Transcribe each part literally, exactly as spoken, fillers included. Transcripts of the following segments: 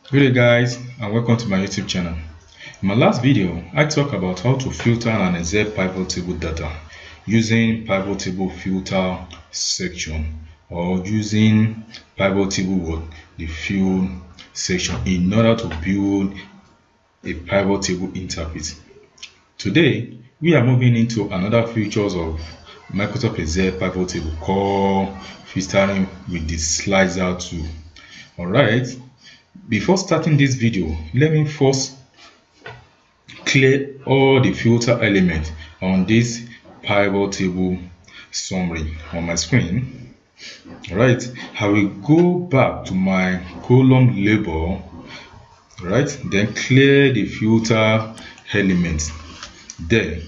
Good day guys, and welcome to my YouTube channel. In my last video, I talked about how to filter and analyze pivot table data using pivot table filter section or using pivot table what the field section in order to build a pivot table interface. Today, we are moving into another features of Microsoft Excel pivot table called filtering with the slicer tool. Alright. Before starting this video, let me first clear all the filter elements on this pivot table summary on my screen. Right, I will go back to my column label, right, then clear the filter elements there.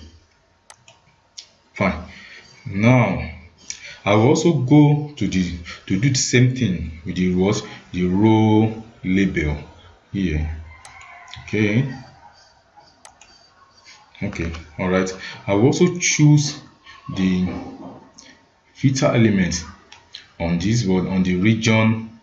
Fine. Now I will also go to the to do the same thing with the what the row label here. Okay okay all right, I will also choose the filter element on this one on the region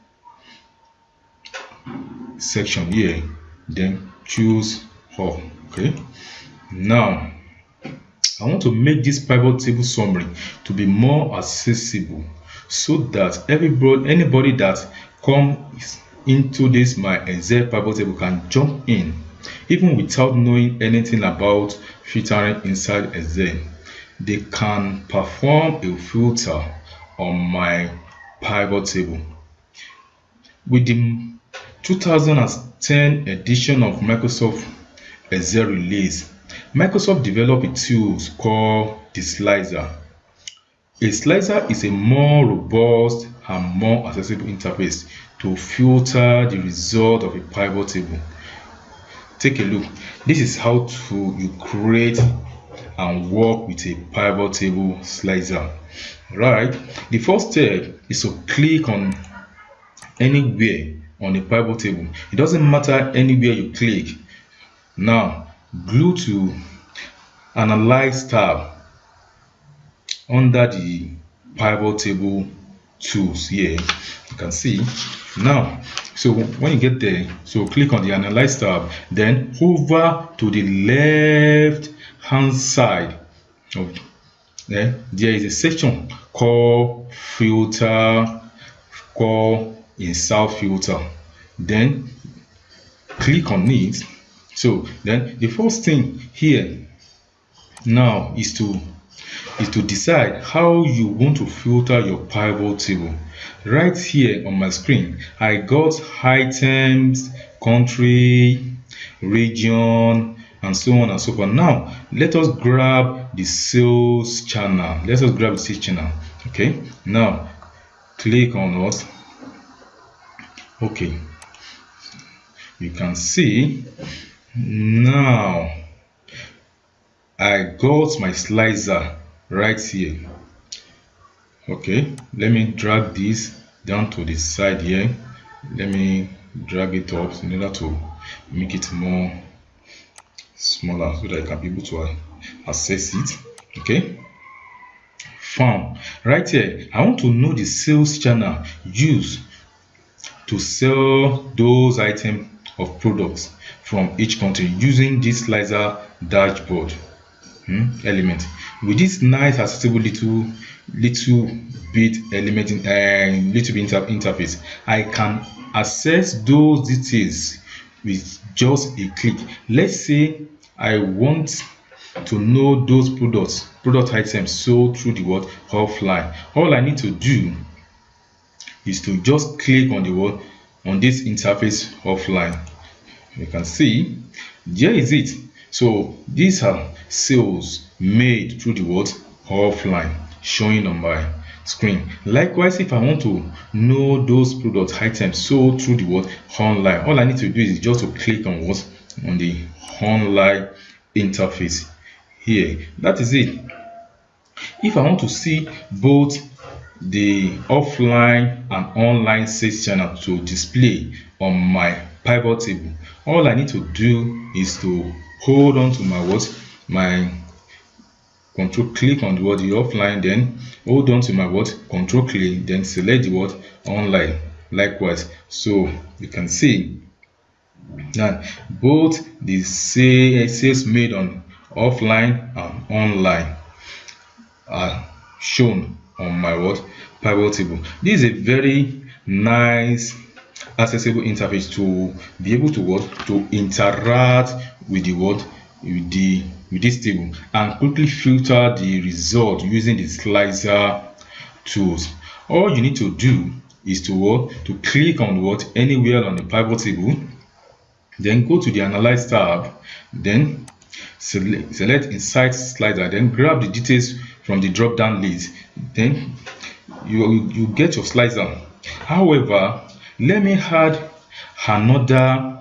section here, then choose all. Okay, now I want to make this pivot table summary to be more accessible so that everybody anybody that comes into this my Excel pivot table can jump in even without knowing anything about filtering inside Excel. They can perform a filter on my pivot table. With the two thousand ten edition of Microsoft Excel release, Microsoft developed a tool called the slicer. A slicer is a more robust and more accessible interface to filter the result of a pivot table. Take a look. This is how to you create and work with a pivot table slicer. Right. The first step is to click on anywhere on the pivot table. It doesn't matter anywhere you click. Now glue to Analyze tab under the pivot table tools here. You can see now. So when you get there, so click on the Analyze tab, then hover to the left hand side of yeah, there is a section called filter, called insert filter. Then click on it. So then the first thing here now is to is to decide how you want to filter your pivot table. Right here on my screen, I got items, country, region, and so on and so forth. Now let us grab the sales channel. Let us grab the sales channel. Okay, now click on what? Okay, you can see now I got my slicer right here. Okay, let me drag this down to the side here. Let me drag it up in order to make it more smaller so that I can be able to access it. Okay, found right here. I want to know the sales channel used to sell those items of products from each country using this slicer dashboard hmm, element. With this nice accessible little little bit element in uh, little bit inter interface, I can access those details with just a click. Let's say I want to know those products product items sold through the word offline. All I need to do is to just click on the word on this interface offline. You can see there is it. So these are sales made through the word offline showing on my screen. Likewise, if I want to know those product items sold through the word online, all I need to do is just to click on what on the online interface here. That is it. If I want to see both the offline and online sales channel to display on my pivot table, all I need to do is to hold on to my what my control click on the word the offline, then hold on to my what control click, then select the word online likewise. So you can see Now, both the sales made on offline and online are shown on my what pivot table. This is a very nice, accessible interface to be able to what to interact with the what with the with this table and quickly filter the result using the slicer tools. All you need to do is to what to click on what anywhere on the pivot table, then go to the Analyze tab, then select, select Insert Slicer, then grab the details from the drop down list, then you, you get your slicer. However, let me add another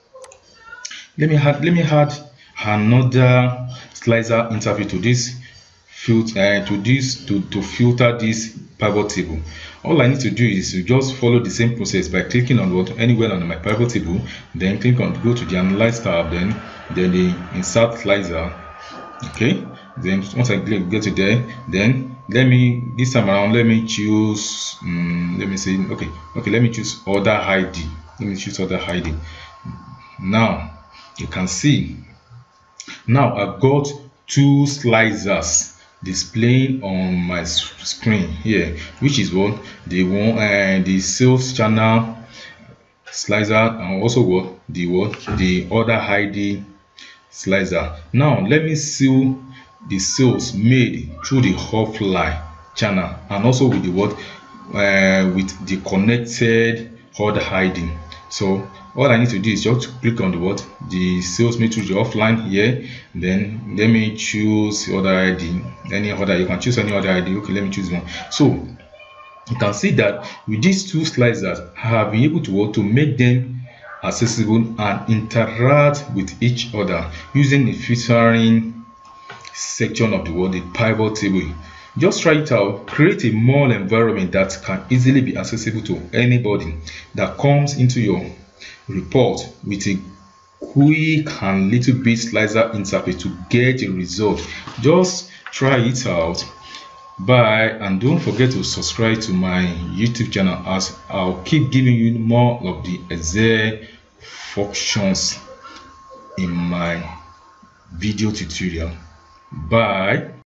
let me add let me add another slicer interface to this filter uh, to this to, to filter this pivot table. All I need to do is to just follow the same process by clicking on what anywhere on my pivot table, then click on go to the Analyze tab, then then the Insert Slicer. Okay, then once I click get to there, then let me this time around let me choose um, let me say okay okay let me choose Order I D. Let me choose Order I D. Now you can see now I've got two slicers displaying on my screen here, which is what the one and uh, the sales channel slicer, and also what the what the Order I D slicer. Now let me see the sales made through the offline channel and also with the what uh, with the connected Order I D. So all I need to do is just click on the what the sales made through the offline here, then let me choose Order I D, any other, you can choose any other I D. Okay, let me choose one. So you can see that with these two slicers I have been able to what to make them accessible and interact with each other using the filtering section of the word the pivot table. Just try it out. Create a mall environment that can easily be accessible to anybody that comes into your report with a quick and little bit slicer interface to get a result. Just try it out. Bye, and don't forget to subscribe to my YouTube channel as I'll keep giving you more of the Excel functions in my video tutorial. Bye.